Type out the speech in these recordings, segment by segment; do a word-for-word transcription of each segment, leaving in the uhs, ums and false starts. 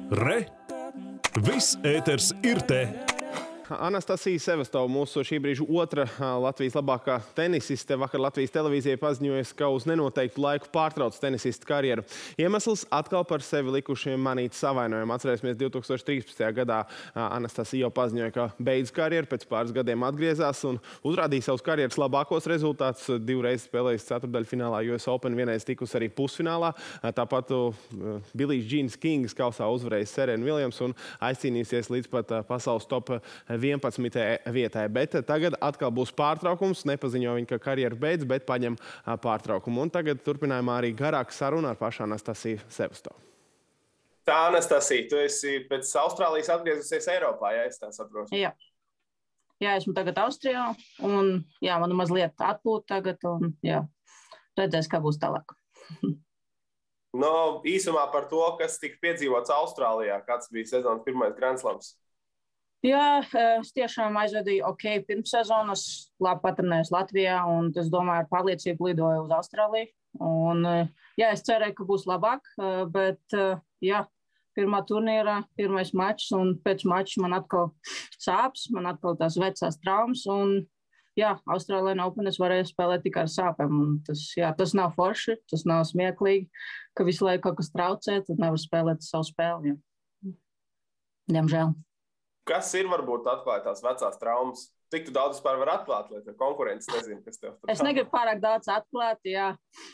Re! Viss ēters ir te! Anastasija Sevastova, mūsu šī brīža otra Latvijas labākā tenisiste, vakar Latvijas televīzijai paziņojas, ka uz nenoteiktu laiku pārtrauc tenisista karjeru. Iemesls atkal par sevi likušiem manīt savainojumu. Atcerēsimies, divi tūkstoši trīspadsmitajā gadā Anastasija jau paziņoja, ka beidz karjeru, pēc pāris gadiem atgriezās un uzrādīja savus karjeras labākos rezultātus. Divreiz spēlējis ceturtdaļfinālā U S Open, vienreiz tikus arī pusfinālā. Tāpat Billijs Džīns Kings kausā uzvarējis Serenu Viljams un aizcīnīsies līdz pat pasaules top vienpadsmitajai vietai. Bet tagad atkal būs pārtraukums. Nepaziņo viņa, ka karjeru beidz, bet paņem pārtraukumu. Un tagad turpinājumā arī garāka saruna ar pašu Anastasiju Sevastovu. Tā, Anastasija, tu esi pēc Austrālijas atgriezusies Eiropā, ja es tā saprotu? Jā. Jā, esmu tagad Austrijā un jā, man mazliet atpūta tagad un jā, redzēs, kā būs tālāk. No, īsumā par to, kas tika piedzīvots Austrālijā, kāds bija sezonas pirmais Grand Slams? Jā, es tiešām aizvedīju ok pirms sezonas, labi patrenējos Latvijā un es domāju, ar pārliecību lidoju uz Austrāliju. Un jā, es cerēju, ka būs labāk, bet jā, pirmā turnīrā, pirmais mačs un pēc mača man atkal sāps, man atkal tās vecās traumas un jā, Austrālijā Open es varēju spēlēt tikai ar sāpēm. Un tas, jā, tas nav forši, tas nav smieklīgi, ka visu laiku kaut kas traucē, tad nevar spēlēt savu spēli. Jā. Diemžēl. Kas ir varbūt atklāt tās vecās traumas? Cik tu daudz vispār var atklāt, lai tā konkurence nezinu, kas tev tur? Es negribu pārāk daudz atklāt, jā.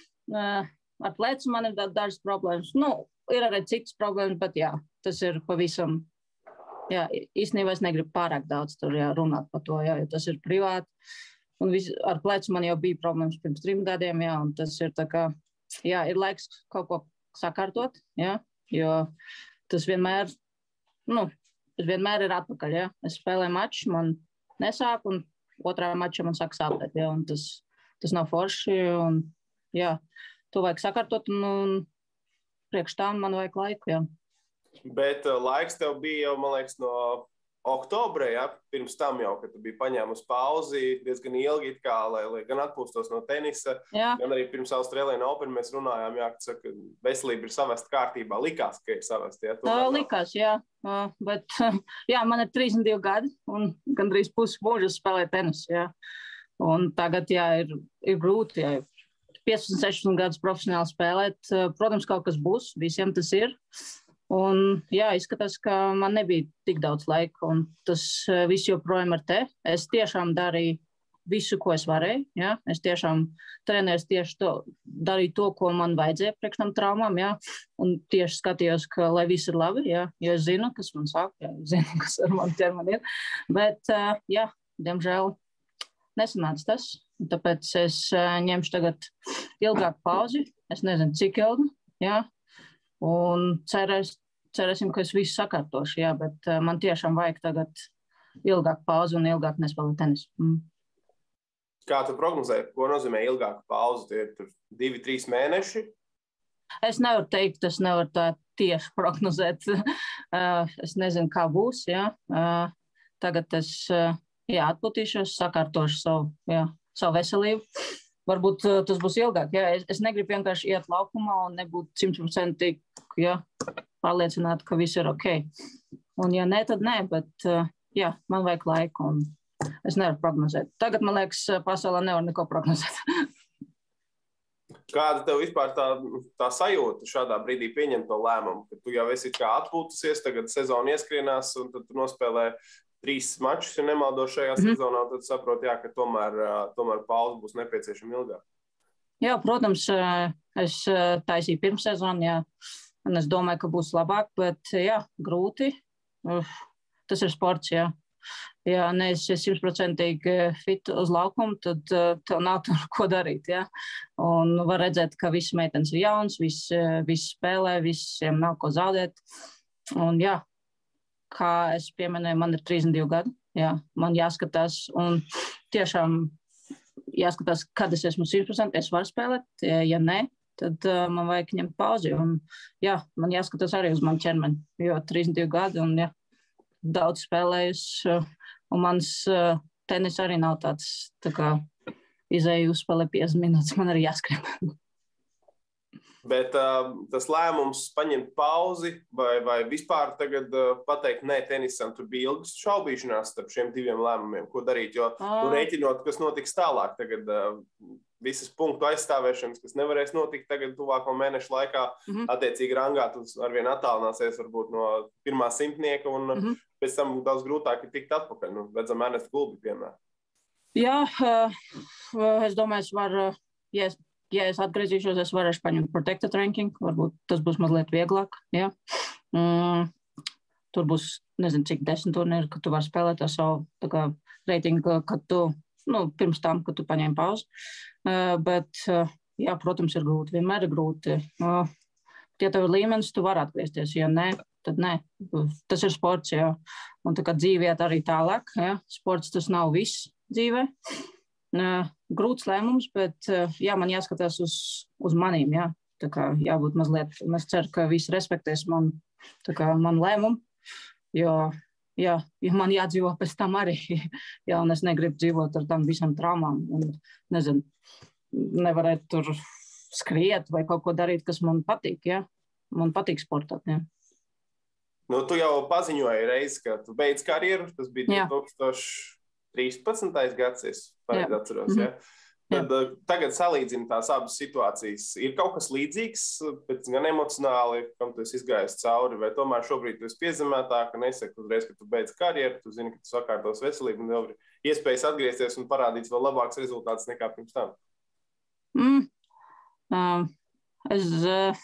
Ar plecu man ir dažas problēmas. Nu, ir arī citas problēmas, bet jā, tas ir pavisam, jā, īstenībā es negribu pārāk daudz tur jā, runāt par to, jā, jo tas ir privāti. Un vis, ar plecu man jau bija problēmas pirms trim gadiem, jā, un tas ir tā kā, jā, ir laiks kaut ko sakārtot, jā, jo tas vienmēr, nu, tas vienmēr ir atpakaļ, ja. Es spēlēju maču, man nesāp, un otrā mača man sāk sāpēt, ja, un tas, tas nav forši, un, jā, to vajag sakārtot, un, un priekš tām man vajag laiku, jā. Bet uh, laiks tev bija jau, man liekas, no oktobra, ja, pirms tam jau, kad tu biji paņēmusi pauzi diezgan ilgi, it kā, lai, lai gan atpūstos no tenisa, jā. Gan arī pirms Austrālijas Open mēs runājām, jā, ka saka, veselība ir savest kārtībā. Likās, ka ir savest, jā? Tā, likās, jā, uh, bet jā, man ir trīsdesmit divi gadi un gandrīz pusi mūža spēlē tenisu, jā. Un tagad, jā, ir, ir grūti, jā, piecpadsmit, sešpadsmit gadus profesionāli spēlēt. Protams, kaut kas būs, visiem tas ir. Un, jā, izskatās, ka man nebija tik daudz laika, un tas viss joprojām ir te. Es tiešām darīju visu, ko es varēju, jā. Es tiešām trenējos tieši to, darīju to, ko man vajadzēja priekš tam traumām, jā. Un tieši skatījos, ka lai viss ir labi, jā, jo es zinu, kas man sāk, jā, es zinu, kas ar mani ķermeni ir. Bet, jā, diemžēl nesanāca tas, tāpēc es ņemšu tagad ilgāku pauzi, es nezinu, cik ilgi, jā. Un cerēs, cerēsim, ka es visu sakārtošu, jā, bet uh, man tiešām vajag tagad ilgāk pauzi un ilgāk nespēlēt tenisu. Mm. Kā tu prognozē, ko nozīmē ilgāka pauze? Tie ir tur divi, trīs mēneši? Es nevaru teikt, es nevaru tā tieši prognozēt. uh, es nezinu, kā būs, jā. Uh, tagad es uh, jā, atpūtīšos, sakārtošu savu, jā, savu veselību. Varbūt uh, tas būs ilgāk, jā. Es, es negribu vienkārši iet laukumā un nebūt simtprocentīgi, jā, pārliecināti, ka viss ir ok. Un ja nē, tad nē, bet uh, jā, man vajag laiku un es nevaru prognozēt. Tagad, man liekas, pasaulē nevar neko prognozēt. Kāda tev vispār tā, tā sajūta šādā brīdī pieņemt to lēmumu, ka tu jau esi kā atpūtusies, tagad sezona ieskrienās un tad tu nospēlē trīs mačus, ja nemaldos šajā mm-hmm. sezonā, tad saproti, jā, ka tomēr, tomēr pauze būs nepieciešama ilgāk. Jā, protams, es taisīju pirms sezonu, jā, un es domāju, ka būs labāk, bet jā, grūti. Tas ir sports, jā. Ja neesi simtprocentīgi fit uz laukumu, tad tev nav tur ko darīt, jā. Un var redzēt, ka visas meitenes ir jauns, viss, viss spēlē, visiem nav ko zaudēt. Un jā, kā es pieminēju, man ir trīsdesmit divi gadi, jā, man jāskatās un tiešām jāskatās, kad es esmu simt procenti, es varu spēlēt, ja nē, tad uh, man vajag ņemt pauzi un jā, man jāskatās arī uz manu ķermeni, jo trīsdesmit divi gadi un jā, daudz spēlējus uh, un mans uh, tenis arī nav tāds, tā kā izēju uzspēlē piecdesmit minūtes, man arī jāskrien. Bet uh, tas lēmums paņemt pauzi vai, vai vispār tagad uh, pateikt nē tenisam, tur bija ilgas šaubīšanās starp šiem diviem lēmumiem, ko darīt, jo Ah. nu, rēķinot, kas notiks tālāk, tagad uh, visas punktu aizstāvēšanas, kas nevarēs notikt tagad tuvāko mēnešu laikā, Mhm. attiecīgi rangā, tu arvien attālināsies varbūt no pirmā simtnieka un Mhm. pēc tam daudz grūtāk ir tikt atpakaļ. Nu, redzam, Ernestu Gulbi, piemēram. Jā, uh, es domāju, es varu, ja es, ja es atgriezīšos, es varēšu paņemt protected ranking, varbūt tas būs mazliet vieglāk, jā. Mm, tur būs, nezinu, cik desmit turnīri, kad tu vari spēlēt ar savu tā kā reitingu, kad tu, nu, pirms tam, kad tu paņēmi pauzi. Uh, bet, uh, jā, protams, ir grūti, vienmēr ir grūti. Uh, ja tev ir līmenis, tu vari atgriezties, ja nē, tad nē. Tas ir sports, jā. Un tā kā dzīviet arī tālāk, jā. Sports tas nav viss dzīvē. Uh, grūts lēmums, bet uh, jā, man jāskatās uz, uz manīm, jā. Tā kā jābūt mazliet, un es ceru, ka visi respektēs man, tā kā man lēmumu, jo, jā, jo man jādzīvo pēc tam arī, jā, un es negribu dzīvot ar tam visam traumām, un, nezinu, nevarētu tur skriet vai kaut ko darīt, kas man patīk, jā. Man patīk sportāt, jā. Nu, tu jau paziņoji reizi, ka tu beidz karjeru, tas bija Jā. divi tūkstoši trīspadsmitais gads, es pareizi Jā. atceros, Mhm. ja? Tad uh, tagad salīdzina tās abas situācijas. Ir kaut kas līdzīgs, bet gan emocionāli, kam tu esi izgājis cauri, vai tomēr šobrīd tu esi piezemētāk, ka nesaki uzreiz, ka tu beidz karjeru, tu zini, ka tu sakārtos veselību un vēl ir iespējas atgriezties un parādīt vēl labāks rezultāts nekā pirms tam. Mm. Uh, es, uh,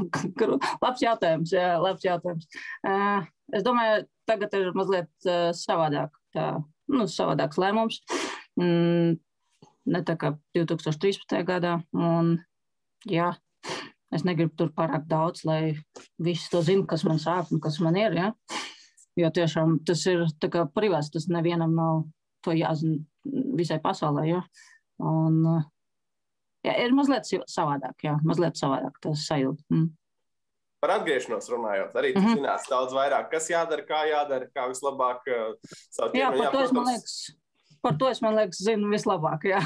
labs jautājums, jā, labs jautājums. Uh, es domāju, tagad ir mazliet uh, savādāk, tā, nu, savādāks lēmums. Mm, ne tā kā divi tūkstoši trīspadsmitajā gadā, un jā, es negribu tur pārāk daudz, lai visi to zina, kas man sāp un kas man ir, jā. Jo tiešām tas ir tā kā privāts, tas nevienam nav to jāzina visai pasaulē, jā. Un, uh, jā, ir mazliet savādāk, jā, mazliet savādāk tas sajūta. Mm. Par atgriešanos runājot, arī tu Mhm. zinās daudz vairāk, kas jādara, kā jādara, kā vislabāk uh, savu Jā, ķermeni. par to es, man liekas, par to es, man liekas, zinu vislabāk, jā.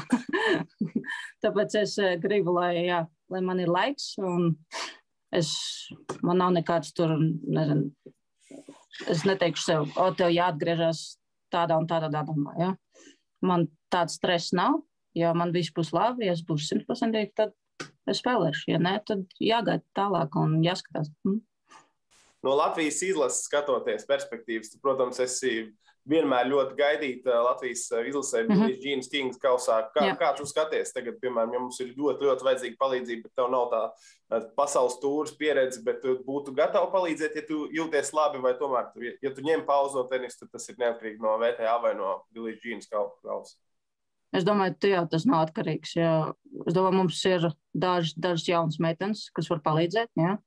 Tāpēc es eh, gribu, lai, jā, lai man ir laiks, un es, man nav nekāds tur, nezinu, es neteikšu sev, o, tev jāatgriežas tādā un tādā datumā, jā. Man tāds stress nav, ja man viss būs labi, ja es būšu simtprocentīgi, tad es spēlēšu, ja ne, tad jāgaida tālāk un jāskatās. Mm. No Latvijas izlases skatoties perspektīvas, tu, protams, esi vienmēr ļoti gaidīta Latvijas izlasē Mhm. Billies Jean Kings kausā. Kā, Jā. kā tu skaties tagad, piemēram, ja mums ir ļoti, ļoti vajadzīga palīdzība, bet tev nav tā uh, pasaules tūras pieredze, bet tu būtu gatava palīdzēt, ja tu jūties labi, vai tomēr, tu, ja tu ņem pauzi no tenisa, tad tas ir neatkarīgi no V T A vai no Billies Jean kausa. Es domāju, ka jā, tas nav atkarīgs. Jā. Es domāju, mums ir daž, dažas jaunas meitenes, kas var palīdzēt, jā.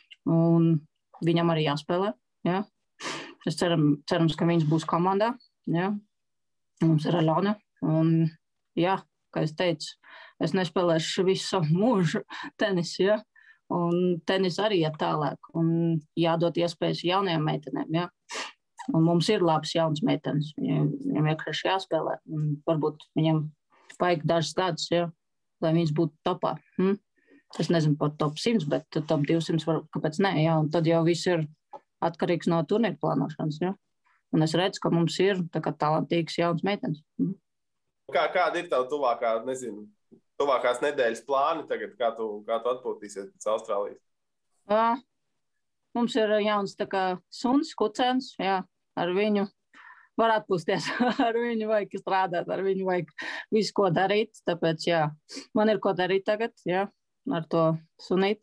Un viņam arī jāspēlē. Jā. Es ceram, cerams, ka viņas būs komandā. Jā. Mums ir Alona. Un, jā, kā es teicu, es nespēlēšu visu savu mūžu tenisu. Jā. Un tenis arī iet tālāk. Un jādod iespējas jaunajām meitenēm. Jā. Un mums ir labas jaunas meitenes. Viņiem, viņiem vienkārši jāspēlē. Un varbūt viņiem vajag dažas gadus, jā, lai viņas būtu topā. Hm? Es nezinu par top simts, bet top divsimt var, kāpēc nē. Jā? Un tad jau viss ir atkarīgs no turnīra plānošanas. Jā? Un es redzu, ka mums ir tā kā talantīgas jaunas meitenes. Hm? Kā, kāda ir tava tuvākā, nezinu, tuvākās nedēļas plāni tagad, kā tu, kā tu atpūtīsies pēc Austrālijas? Jā, mums ir jauns tā kā suns, kucēns, jā, ar viņu var atpūsties, ar viņu vajag strādāt, ar viņu vajag visu, ko darīt, tāpēc, jā, man ir ko darīt tagad, jā, ar to sunīt,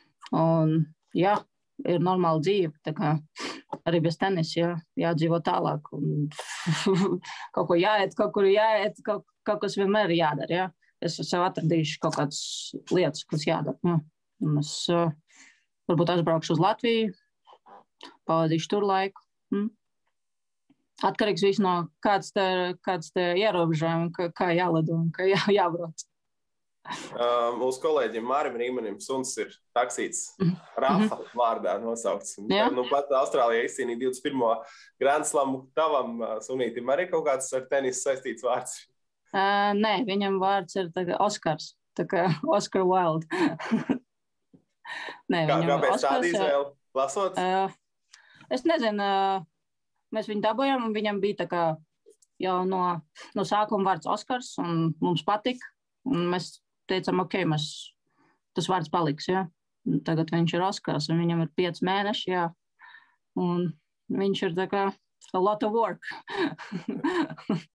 un, jā, ir normāla dzīve, tā kā arī bez tenis, jā, jādzīvo tālāk, un kaut ko jāiet, kaut kur jāiet, kaut, kaut kas vienmēr ir jādara, jā, es sev atradīšu kaut kādas lietas, kas jādara, jā, un es uh, varbūt aizbraukšu uz Latviju, pavadīšu tur laiku, hm? Atkarīgs viss no kāds te, kāds te ierobežojumi, kā, kā jālido un kā jā, jābrauc. Uh, mūsu kolēģim Mārim Rīmanim suns ir taksīts Rafa vārdā nosaukts. Un, Jā. nu, pat Austrālijā izcīnīja divdesmit pirmo Grand Slamu. Tavam uh, sunītim arī kaut kāds ar tenisu saistīts vārds? Uh, nē, viņam vārds ir tā kā Oskars, tā kā Oscar Wilde. Nē, Kā, viņam kāpēc Oskars, tāda izvēle? Lasot? Uh, es nezinu, uh, mēs viņu dabūjām, un viņam bija tā kā jau no, no sākuma vārds Oskars, un mums patika. Un mēs teicām, ok, mēs, tas vārds paliks, jā. Tagad viņš ir Oskars, un viņam ir pieci mēneši, jā. Un viņš ir tā kā a lot of work.